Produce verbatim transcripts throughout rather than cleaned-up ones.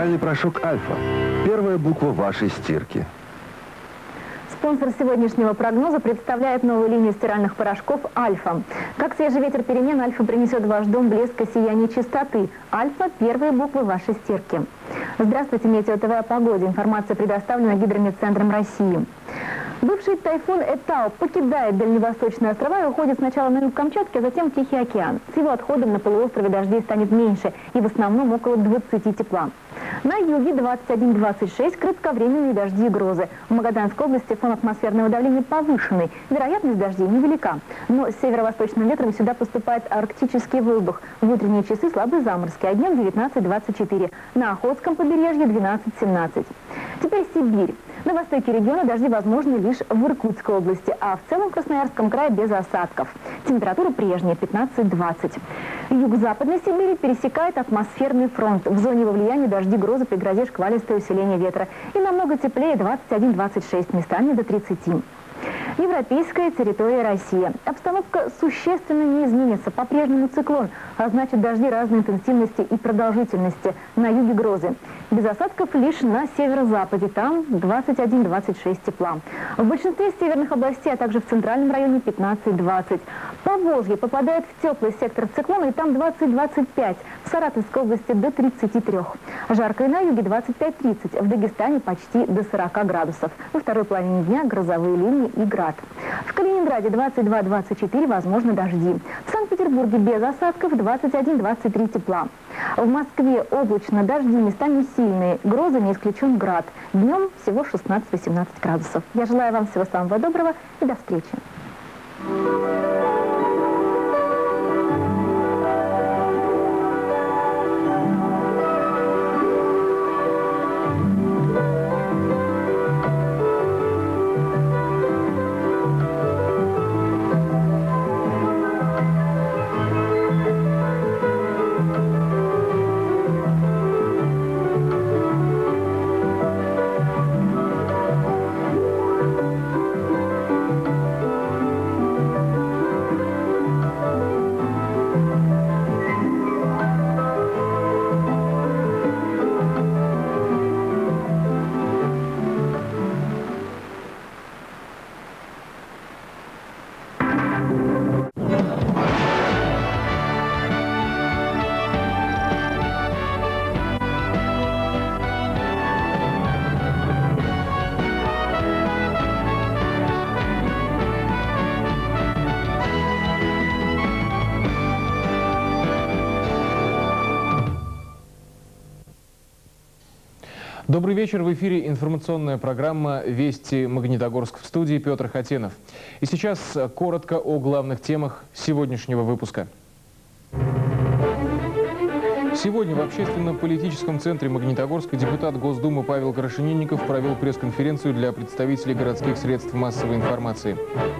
Стиральный порошок «Альфа». Первая буква вашей стирки. Спонсор сегодняшнего прогноза представляет новую линию стиральных порошков «Альфа». Как свежий ветер перемен, «Альфа» принесет в ваш дом блеск и сияние чистоты. «Альфа» – первые буквы вашей стирки. Здравствуйте, Метео ТВ о погоде. Информация предоставлена Гидрометцентром России. Бывший тайфун Этау покидает дальневосточные острова и уходит сначала на юг Камчатки, а затем в Тихий океан. С его отходом на полуострове дождей станет меньше и в основном около двадцати тепла. На юге двадцать один — двадцать шесть кратковременные дожди и грозы. В Магаданской области фон атмосферного давления повышенный. Вероятность дождей невелика. Но с северо-восточным ветром сюда поступает арктический воздух. В утренние часы слабые заморозки, а днем девятнадцать — двадцать четыре. На Охотском побережье двенадцать — семнадцать. Теперь Сибирь. На востоке региона дожди возможны лишь в Иркутской области, а в целом в Красноярском крае без осадков. Температура прежняя — пятнадцать — двадцать. Юго-западной Сибири пересекает атмосферный фронт. В зоне его влияния дожди, грозы, при грозе шквалистое усиление ветра. И намного теплее — двадцать один — двадцать шесть, местами до тридцати. Европейская территория России. Обстановка существенно не изменится. По-прежнему циклон, а значит дожди разной интенсивности и продолжительности. На юге грозы. Без осадков лишь на северо-западе. Там двадцать один — двадцать шесть тепла. В большинстве северных областей, а также в центральном районе пятнадцать — двадцать. Поволжье попадает в теплый сектор циклона, и там двадцать — двадцать пять. В Саратовской области до тридцати трёх. Жарко и на юге двадцать пять — тридцать. В Дагестане почти до сорока градусов. Во второй половине дня грозовые линии и град. В Калининграде двадцать два — двадцать четыре, возможно дожди. В Санкт-Петербурге без осадков двадцать один — двадцать три тепла. В Москве облачно, дожди местами сильные, грозы, не исключен град. Днем всего шестнадцать — восемнадцать градусов. Я желаю вам всего самого доброго и до встречи. Добрый вечер. В эфире информационная программа «Вести Магнитогорск», в студии Петр Хатенов. И сейчас коротко о главных темах сегодняшнего выпуска. Сегодня в общественно-политическом центре Магнитогорска депутат Госдумы Павел Крашенинников провел пресс-конференцию для представителей городских средств массовой информации.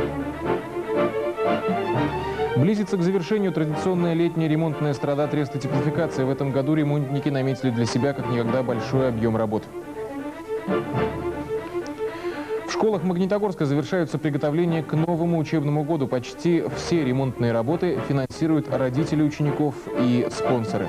Близится к завершению традиционная летняя ремонтная страда Треста теплофикация. В этом году ремонтники наметили для себя как никогда большой объем работ. В школах Магнитогорска завершаются приготовления к новому учебному году. Почти все ремонтные работы финансируют родители учеников и спонсоры.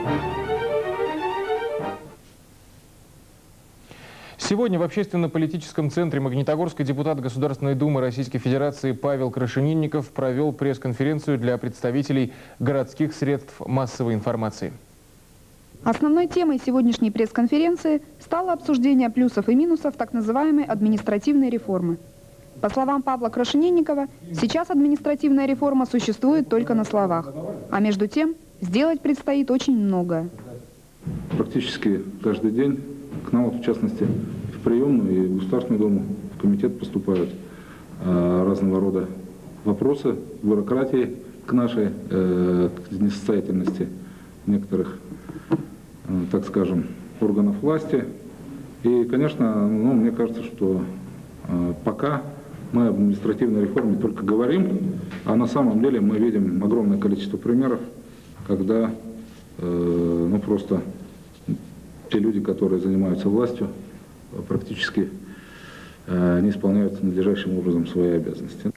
Сегодня в общественно-политическом центре Магнитогорска депутат Государственной Думы Российской Федерации Павел Крашенинников провел пресс-конференцию для представителей городских средств массовой информации. Основной темой сегодняшней пресс-конференции стало обсуждение плюсов и минусов так называемой административной реформы. По словам Павла Крашенинникова, сейчас административная реформа существует только на словах, а между тем сделать предстоит очень многое. Практически каждый день к нам, вот, в частности, в приемную и в Государственную Думу, в комитет поступают э, разного рода вопросы бюрократии к нашей э, к несостоятельности некоторых, э, так скажем, органов власти. И, конечно, ну, мне кажется, что э, пока мы об административной реформе только говорим, а на самом деле мы видим огромное количество примеров, когда э, ну, просто те люди, которые занимаются властью, практически э, не исполняют надлежащим образом свои обязанности.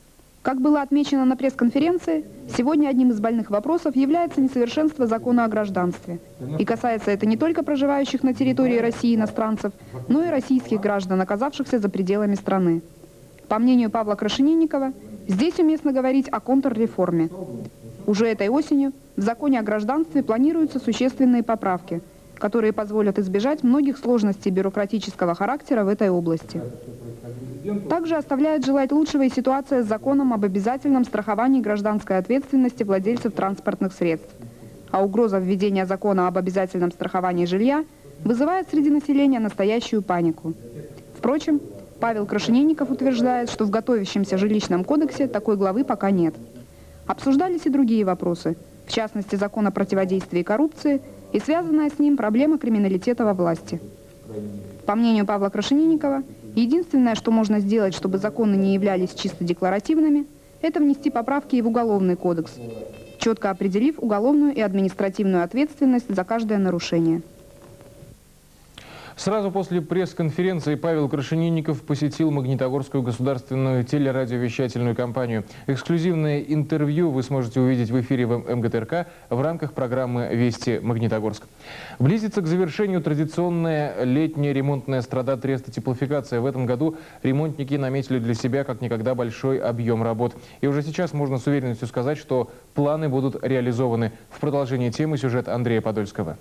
Как было отмечено на пресс-конференции, сегодня одним из больных вопросов является несовершенство закона о гражданстве. И касается это не только проживающих на территории России иностранцев, но и российских граждан, оказавшихся за пределами страны. По мнению Павла Крашенинникова, здесь уместно говорить о контрреформе. Уже этой осенью в законе о гражданстве планируются существенные поправки, которые позволят избежать многих сложностей бюрократического характера в этой области. Также оставляет желать лучшего и ситуация с законом об обязательном страховании гражданской ответственности владельцев транспортных средств. А угроза введения закона об обязательном страховании жилья вызывает среди населения настоящую панику. Впрочем, Павел Крашенинников утверждает, что в готовящемся жилищном кодексе такой главы пока нет. Обсуждались и другие вопросы, в частности, закон о противодействии коррупции и связанная с ним проблема криминалитета во власти. По мнению Павла Крашенинникова, единственное, что можно сделать, чтобы законы не являлись чисто декларативными, это внести поправки и в Уголовный кодекс, четко определив уголовную и административную ответственность за каждое нарушение. Сразу после пресс-конференции Павел Крашенинников посетил Магнитогорскую государственную телерадиовещательную компанию. Эксклюзивное интервью вы сможете увидеть в эфире в эм гэ тэ эр ка в рамках программы «Вести Магнитогорск». Близится к завершению традиционная летняя ремонтная страда Треста Теплофикация. В этом году ремонтники наметили для себя как никогда большой объем работ. И уже сейчас можно с уверенностью сказать, что планы будут реализованы. В продолжении темы сюжет Андрея Подольского.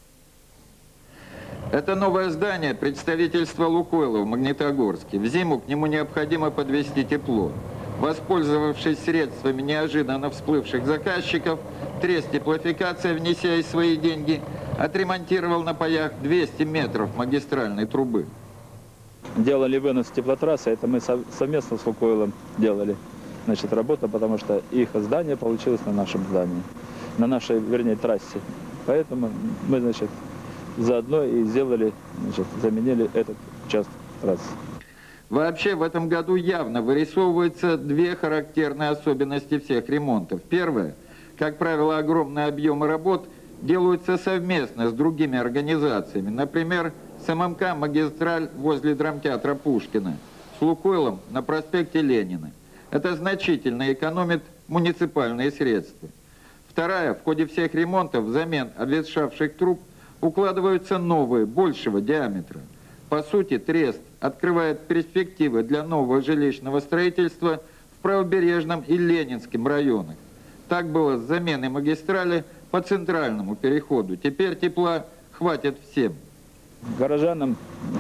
Это новое здание представительства «Лукойла» в Магнитогорске. В зиму к нему необходимо подвести тепло. Воспользовавшись средствами неожиданно всплывших заказчиков, Трест Теплофикация, внеся и свои деньги, отремонтировал на паях двести метров магистральной трубы. Делали вынос теплотрассы, это мы совместно с «Лукойлом» делали, значит, работа, потому что их здание получилось на нашем здании, на нашей, вернее, трассе. Поэтому мы, значит, заодно и сделали, значит, заменили этот участок трассы. Вообще в этом году явно вырисовываются две характерные особенности всех ремонтов. Первое, как правило, огромные объемы работ делаются совместно с другими организациями. Например, с эм эм ка «Магистраль» возле драмтеатра Пушкина, с «Лукойлом» на проспекте Ленина. Это значительно экономит муниципальные средства. Вторая, в ходе всех ремонтов взамен обветшавших труб укладываются новые, большего диаметра. По сути, Трест открывает перспективы для нового жилищного строительства в правобережном и Ленинском районах. Так было с заменой магистрали по центральному переходу. Теперь тепла хватит всем. Горожанам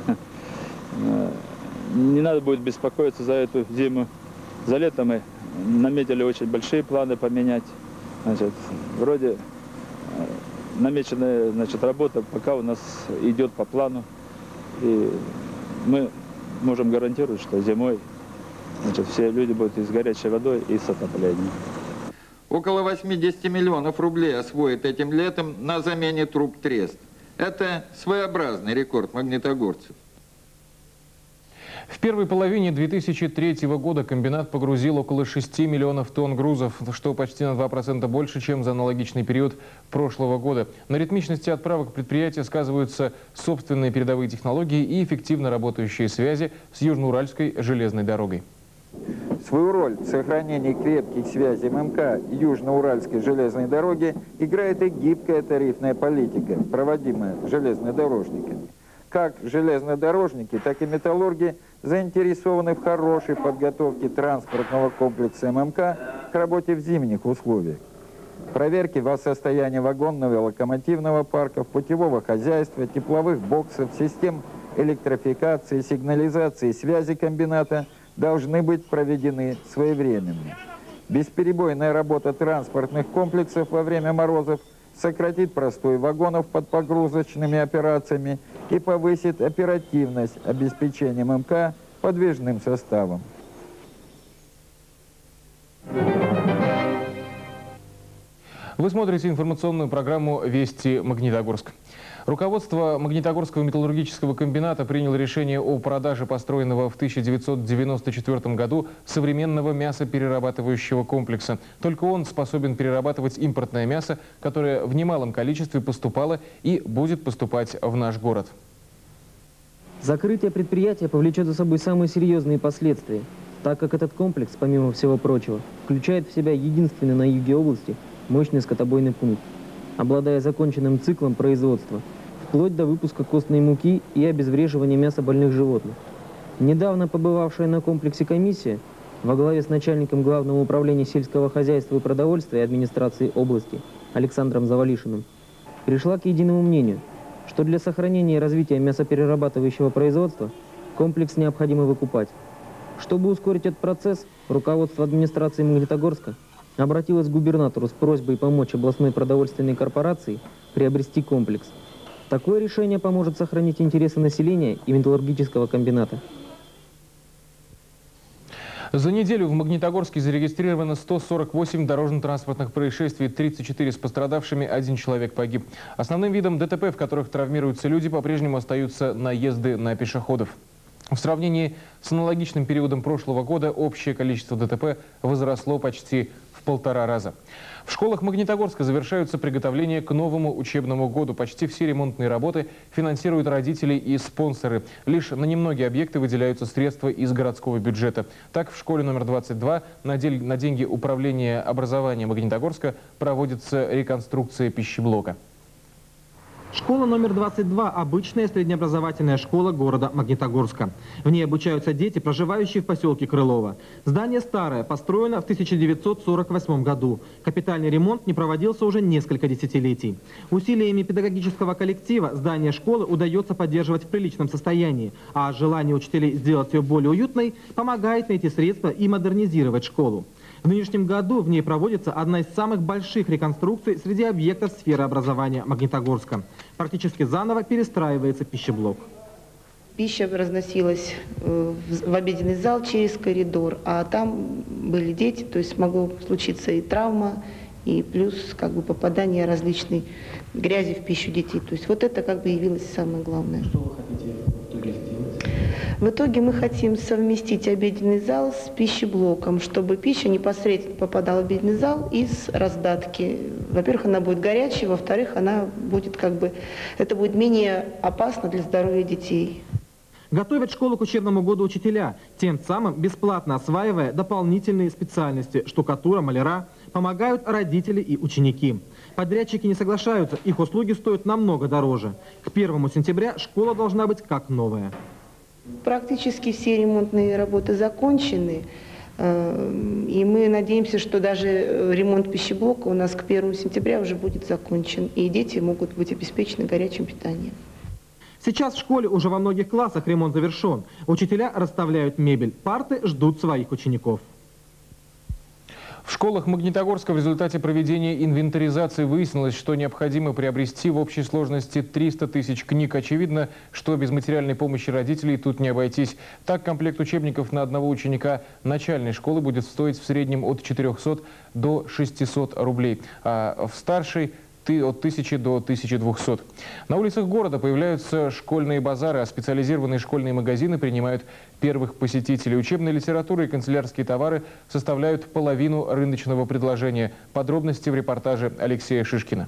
не надо будет беспокоиться за эту зиму. За лето мы наметили очень большие планы поменять. Значит, вроде намеченная, значит, работа пока у нас идет по плану. И мы можем гарантировать, что зимой, значит, все люди будут и с горячей водой, и с отоплением. Около восьмидесяти миллионов рублей освоит этим летом на замене труб Трест. Это своеобразный рекорд магнитогорцев. В первой половине две тысячи третьего года комбинат погрузил около шести миллионов тонн грузов, что почти на два процента больше, чем за аналогичный период прошлого года. На ритмичности отправок предприятия сказываются собственные передовые технологии и эффективно работающие связи с Южноуральской железной дорогой. Свою роль в сохранении крепких связей эм эм ка и Южноуральской железной дороги играет и гибкая тарифная политика, проводимая железнодорожниками. Как железнодорожники, так и металлурги заинтересованы в хорошей подготовке транспортного комплекса эм эм ка к работе в зимних условиях. Проверки состояния вагонного и локомотивного парков, путевого хозяйства, тепловых боксов, систем электрификации, сигнализации, связи комбината должны быть проведены своевременно. Бесперебойная работа транспортных комплексов во время морозов сократит простой вагонов под погрузочными операциями и повысит оперативность обеспечения эм эм ка подвижным составом. Вы смотрите информационную программу «Вести Магнитогорск». Руководство Магнитогорского металлургического комбината приняло решение о продаже построенного в тысяча девятьсот девяносто четвёртом году современного мясоперерабатывающего комплекса. Только он способен перерабатывать импортное мясо, которое в немалом количестве поступало и будет поступать в наш город. Закрытие предприятия повлечет за собой самые серьезные последствия. так как этот комплекс, помимо всего прочего, включает в себя единственный на юге области мощный скотобойный пункт, обладая законченным циклом производства, вплоть до выпуска костной муки и обезвреживания мяса больных животных. Недавно побывавшая на комплексе комиссия во главе с начальником Главного управления сельского хозяйства и продовольствия администрации области Александром Завалишиным пришла к единому мнению, что для сохранения и развития мясоперерабатывающего производства комплекс необходимо выкупать. Чтобы ускорить этот процесс, руководство администрации Магнитогорска обратилось к губернатору с просьбой помочь областной продовольственной корпорации приобрести комплекс. Такое решение поможет сохранить интересы населения и металлургического комбината. За неделю в Магнитогорске зарегистрировано сто сорок восемь дорожно-транспортных происшествий, тридцать четыре с пострадавшими, один человек погиб. Основным видом ДТП, в которых травмируются люди, по-прежнему остаются наезды на пешеходов. В сравнении с аналогичным периодом прошлого года общее количество ДТП возросло почти в полтора раза. В школах Магнитогорска завершаются приготовления к новому учебному году. Почти все ремонтные работы финансируют родители и спонсоры. Лишь на немногие объекты выделяются средства из городского бюджета. Так, в школе номер двадцать два на деньги Управления образования Магнитогорска проводится реконструкция пищеблока. Школа номер двадцать два – обычная среднеобразовательная школа города Магнитогорска. В ней обучаются дети, проживающие в поселке Крылово. Здание старое, построено в тысяча девятьсот сорок восьмом году. Капитальный ремонт не проводился уже несколько десятилетий. Усилиями педагогического коллектива здание школы удается поддерживать в приличном состоянии, а желание учителей сделать ее более уютной помогает найти средства и модернизировать школу. В нынешнем году в ней проводится одна из самых больших реконструкций среди объектов сферы образования Магнитогорска. Практически заново перестраивается пищеблок. Пища разносилась в обеденный зал через коридор, а там были дети, то есть могло случиться и травма, и плюс как бы попадание различной грязи в пищу детей. То есть вот это как бы явилось самое главное. Что вы хотите в итоге сделать? В итоге мы хотим совместить обеденный зал с пищеблоком, чтобы пища непосредственно попадала в обеденный зал из раздатки. Во-первых, она будет горячей, во-вторых, она будет как бы, это будет менее опасно для здоровья детей. Готовят школу к учебному году учителя, тем самым бесплатно осваивая дополнительные специальности – штукатура, маляра, помогают родители и ученики. Подрядчики не соглашаются, их услуги стоят намного дороже. К первому сентября школа должна быть как новая. Практически все ремонтные работы закончены, и мы надеемся, что даже ремонт пищеблока у нас к первому сентября уже будет закончен, и дети могут быть обеспечены горячим питанием. Сейчас в школе уже во многих классах ремонт завершен. Учителя расставляют мебель, парты ждут своих учеников. В школах Магнитогорска в результате проведения инвентаризации выяснилось, что необходимо приобрести в общей сложности триста тысяч книг. Очевидно, что без материальной помощи родителей тут не обойтись. Так, комплект учебников на одного ученика начальной школы будет стоить в среднем от четырёхсот до шестисот рублей, а в старшей – от тысячи до тысячи двухсот. На улицах города появляются школьные базары, а специализированные школьные магазины принимают первых посетителей. Учебная литература и канцелярские товары составляют половину рыночного предложения. Подробности в репортаже Алексея Шишкина.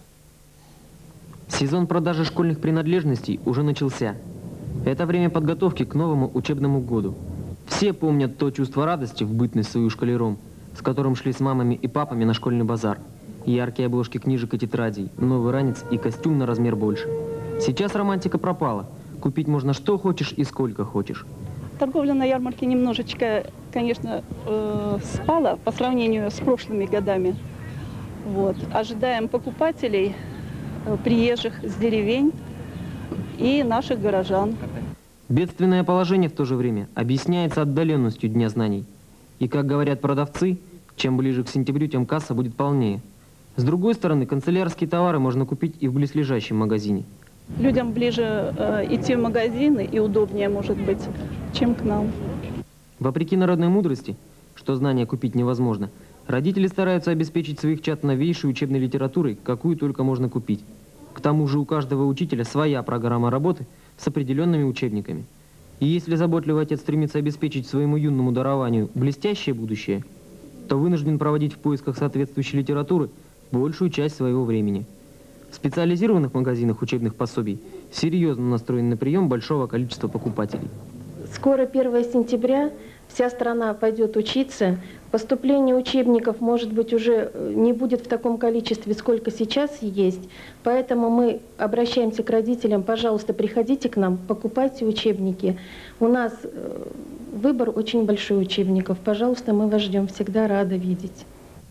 Сезон продажи школьных принадлежностей уже начался. Это время подготовки к новому учебному году. Все помнят то чувство радости в бытность свою школяром, с которым шли с мамами и папами на школьный базар. Яркие обложки книжек и тетрадей, новый ранец и костюм на размер больше. Сейчас романтика пропала. Купить можно что хочешь и сколько хочешь. Торговля на ярмарке немножечко, конечно, э, спала по сравнению с прошлыми годами. Вот. Ожидаем покупателей, э, приезжих с деревень и наших горожан. Бедственное положение в то же время объясняется отдаленностью Дня знаний. И, как говорят продавцы, чем ближе к сентябрю, тем касса будет полнее. С другой стороны, канцелярские товары можно купить и в близлежащем магазине. Людям ближе э, идти в магазины и удобнее, может быть, чем к нам. Вопреки народной мудрости, что знания купить невозможно, родители стараются обеспечить своих чад новейшей учебной литературой, какую только можно купить. К тому же у каждого учителя своя программа работы с определенными учебниками. И если заботливый отец стремится обеспечить своему юному дарованию блестящее будущее, то вынужден проводить в поисках соответствующей литературы большую часть своего времени. В специализированных магазинах учебных пособий серьезно настроен на прием большого количества покупателей. Скоро первое сентября, вся страна пойдет учиться. Поступление учебников, может быть, уже не будет в таком количестве, сколько сейчас есть. Поэтому мы обращаемся к родителям: пожалуйста, приходите к нам, покупайте учебники. У нас выбор очень большой учебников. Пожалуйста, мы вас ждем, всегда рады видеть.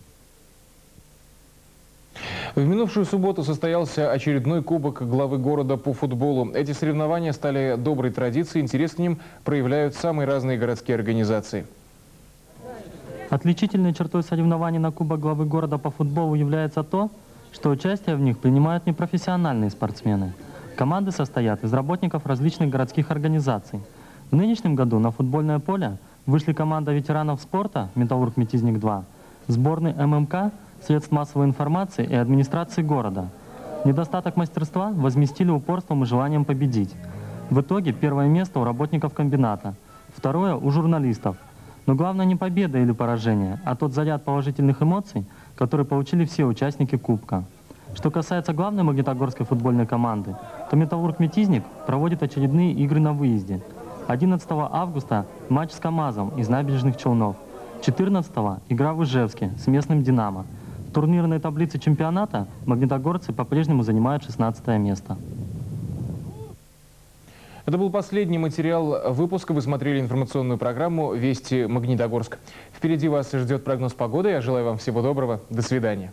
В минувшую субботу состоялся очередной кубок главы города по футболу. Эти соревнования стали доброй традицией, интерес к ним проявляют самые разные городские организации. Отличительной чертой соревнований на Кубок главы города по футболу является то, что участие в них принимают непрофессиональные спортсмены. Команды состоят из работников различных городских организаций. В нынешнем году на футбольное поле вышли команда ветеранов спорта «Металлург Метизник-два», сборной эм эм ка, средств массовой информации и администрации города. Недостаток мастерства возместили упорством и желанием победить. В итоге первое место у работников комбината, второе у журналистов. Но главное не победа или поражение, а тот заряд положительных эмоций, который получили все участники Кубка. Что касается главной магнитогорской футбольной команды, то «Металлург Метизник» проводит очередные игры на выезде. одиннадцатого августа матч с КАМАЗом из Набережных Челнов. четырнадцатого игра в Ижевске с местным «Динамо». В турнирной таблице чемпионата магнитогорцы по-прежнему занимают шестнадцатое место. Это был последний материал выпуска. Вы смотрели информационную программу «Вести Магнитогорск». Впереди вас ждет прогноз погоды. Я желаю вам всего доброго. До свидания.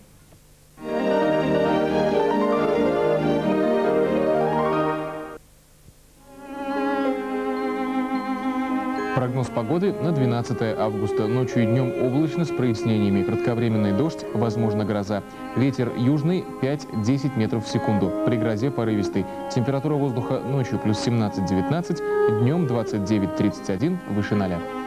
Прогноз погоды на двенадцатое августа. Ночью и днем облачно с прояснениями. Кратковременный дождь, возможно гроза. Ветер южный пять-десять метров в секунду. При грозе порывистый. Температура воздуха ночью плюс семнадцать-девятнадцать, днем двадцать девять-тридцать один, выше ноля.